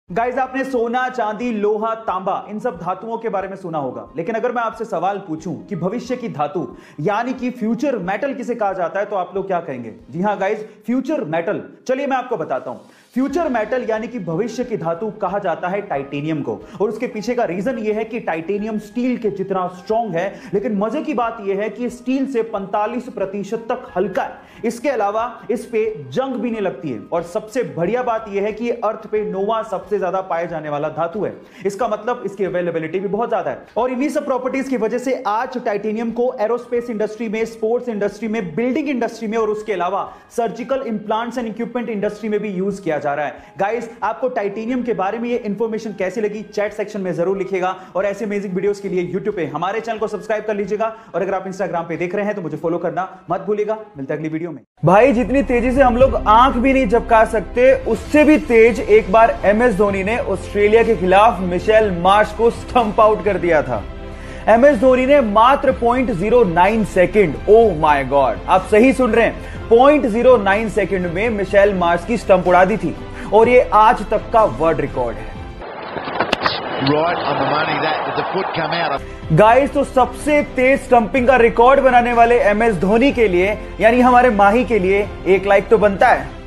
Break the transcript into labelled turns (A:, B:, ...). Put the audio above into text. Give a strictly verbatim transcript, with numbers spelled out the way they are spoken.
A: Guys, आपने सोना, चांदी, लोहा, तांबा इन सब धातुओं के बारे में सुना होगा, लेकिन अगर मैं आपसे सवाल पूछूं कि भविष्य की धातु यानी कि फ्यूचर मेटल किसे कहा जाता है तो आप लोग क्या कहेंगे? जी हां गाइस, फ्यूचर मेटल। चलिए मैं आपको बताता हूं। फ्यूचर मेटल यानी कि भविष्य की धातु कहा जाता है टाइटेनियम को, और उसके पीछे का रीजन यह है कि टाइटेनियम स्टील के जितना स्ट्रॉन्ग है, लेकिन मजे की बात यह है कि स्टील से पैंतालीस प्रतिशत तक हल्का है। इसके अलावा इस पे जंग भी नहीं लगती है, और सबसे बढ़िया बात यह है कि अर्थ पे नोवा सबसे ज्यादा पाए जाने वाला धातु है। इसका मतलब इसकी अवेलेबिलिटी भी बहुत ज्यादा है, और इन्हीं सब प्रॉपर्टीज की वजह से आज टाइटेनियम को एरोस्पेस इंडस्ट्री में, स्पोर्ट्स इंडस्ट्री में, बिल्डिंग इंडस्ट्री में और उसके अलावा surgical implants and equipment industry में भी यूज किया जा रहा है। गाइस, आपको टाइटेनियम के बारे में ये इंफॉर्मेशन कैसी लगी चैट सेक्शन में जरूर लिखिएगा, और ऐसे अमेजिंग वीडियोस के लिए यूट्यूब पे हमारे चैनल को सब्सक्राइब कर लीजिएगा, और अगर आप इंस्टाग्राम पे देख रहे हैं तो मुझे फॉलो करना मत भूलिएगा। मिलते हैं अगली वीडियो में। भाई, जितनी तेजी से हम लोग आंख भी नहीं झपका सकते, उससे भी तेज एक बार एम एस धोनी ने ऑस्ट्रेलिया के खिलाफ मिशेल मार्श को स्टंप आउट कर दिया था। एम एस धोनी ने मात्र point zero nine second, oh my God, आप सही सुन रहे हैं, पॉइंट जीरो नाइन सेकंड में मिशेल मार्श की स्टंप उड़ा दी थी, और ये आज तक का वर्ल्ड रिकॉर्ड है।
B: Right on the money that with the foot come out.
A: Guys, तो सबसे तेज स्टंपिंग का रिकॉर्ड बनाने वाले एम एस धोनी के लिए यानी हमारे माही के लिए एक लाइक तो बनता है।